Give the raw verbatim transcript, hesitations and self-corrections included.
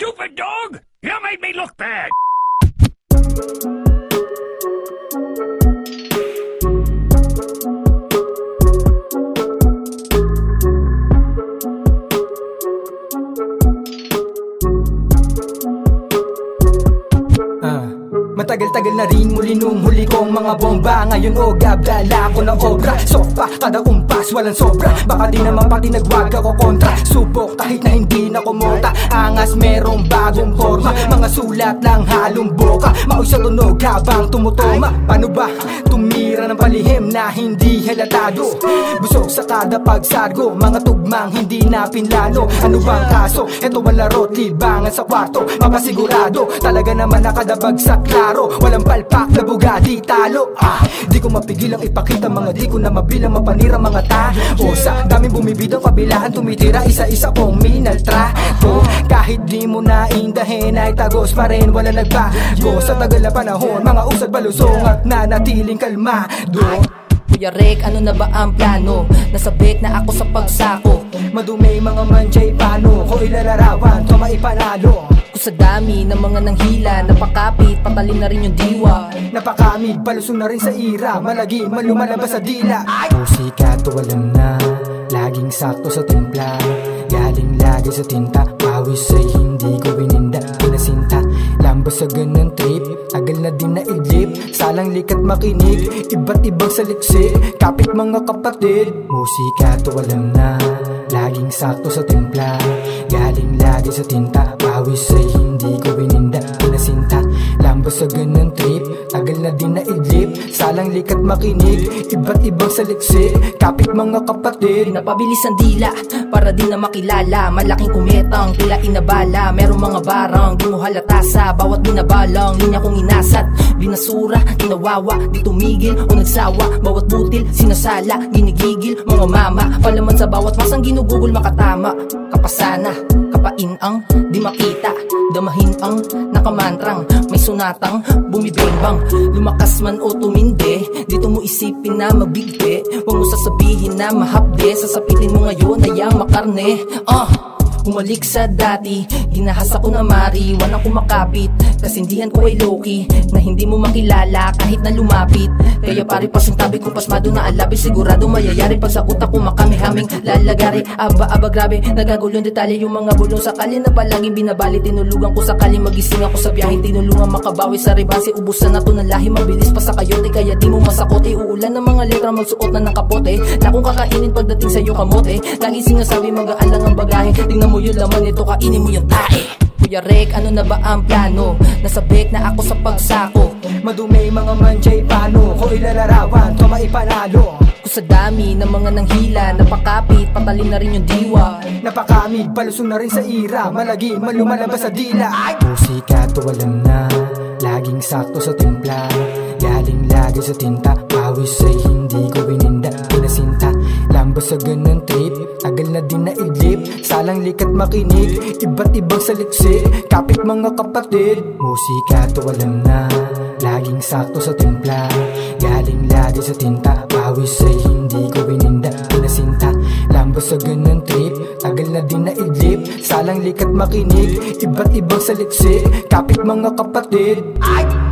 stupid dog! You made me look bad! Matagal-tagal na rin muli nung huli kong mga bomba. Ngayon o gabdala ko ng obra. Sopa, kada umpas, walang sobra. Baka di naman pati nagwag ako kontra. Subok kahit na hindi na kumota. Angas merong bagong forma. Mga sulat lang halong boka. Mauy sa tunog habang tumutuma. Paano ba tumira ng palihim na hindi halatado? Busog sa kada pagsargo. Mga tugmang hindi na pinlano. Ano bang kaso? Eto ang laro't libangan sa kwarto. Mapasigurado, talaga naman nakadabag sa klaro. Walang palpak na bugadi talo. Ah, di ko mapigilang ipakita mga di ko na mabilang mapanira mga tao. Sa daming bumibidang kabilahan tumitira isa-isa kong minaltrato. Kahit di mo naindahin ay tagos pa rin wala nagbago. Sa tagal na panahon mga usad balusong at nanatiling kalmado. Kuya Rek, ano na ba ang plano? Nasabik na ako sa pagsako. Madumi mga manjay, paano ko ilalarawan to maipanalo? Kung sa dami ng mga nanghila, napakapit, patalim na rin yung diwa. Napakami, palusong na rin sa ira. Malagi, malumalabas sa dila. Musika to alam na, laging sakto sa timpla. Galing lagi sa tinta, pawis ay hindi ko bininda. Pinasinta, lambas sa ganang trip. Agal na din na idlip, salang likat makinig. Iba't ibang saliksi, kapit mga kapatid. Musika to alam na, laging sakto sa timpla. Galing lagi sa tinta, pawis ay hindi ko bininda. Pinasinta, lambas sa ganang trip. Agal na din na idlip, salang likat makinig. Iba't ibang saliksi, kapit mga kapatid. Pinapabilis ang dila, para din na makilala. Malaking kumetang, tila inabala. Merong mga barang, di mo halata sa bawat binabalang. Linya kong inasat, binasura, tinawawa. Di tumigil o nagsawa, bawat butil, sinasala, ginigigil. Mga mama, palaman sa bawat pasang ginugugol makatama. Kapasana, kapainang, di makita. Damahin ang nakamantrang, may sunatang bumibimbang. Lumakas man o tumindi, dito mo isipin na magbigti. Huwag mo sasabihin na mahapde, sasapitin mo ngayon na yang makarne. Ah! Uh. Umalik sa dati, ginahas ako na mariwan ang kumakapit. Kasindihan ko ay low-key, na hindi mo makilala kahit na lumapit. Kaya pare pas yung tabi ko, pasmado na alabi. Sigurado mayayari pag sa utak ko makamihaming lalagari. Aba-aba grabe, nagagulong detalye yung mga bulong sakali na palaging binabali. Tinulugan ko sakali magising ako sa biyahe. Tinulungan makabawi sa ribase, ubusan na to ng lahi. Mabilis pa sa kayote, kaya di mo masakote. Uulan ng mga letra, magsuot na ng kapote. Na kung kakainin pagdating sa'yo kamote. Lagi sinasabi magaan lang ang bagahe. Tingnan mo yung laman nito, kainin mo yung tae. Kuya Rek, ano na ba ang plano? Nasabik na ako sa pagsako. Madumi mga manjay, paano ko ilalarawan to maipanalo? Kung sa dami ng mga nanghila, napakapit, patalim na rin yung diwa. Napakami, palusong na rin sa ira. Malagi, malumalabas sa dila. Musika to alam na, laging sakto sa timpla. Galing lagi sa tinta, pawis ay hindi ko bininda. Pinasinta, lambas sa ganang trip. Agal na din na idlip, salang likat makinig. Iba't ibang saliksi, kapit mga kapatid. Musika to alam na, laging sakto sa timpla. Galing lagi sa tinta, pawis ay hindi ko bininda. Pinasinta, lambas sa ganang trip. Agal na din na idlip, salang likat makinig. Iba't ibang saliksi, kapit mga kapatid. Ay!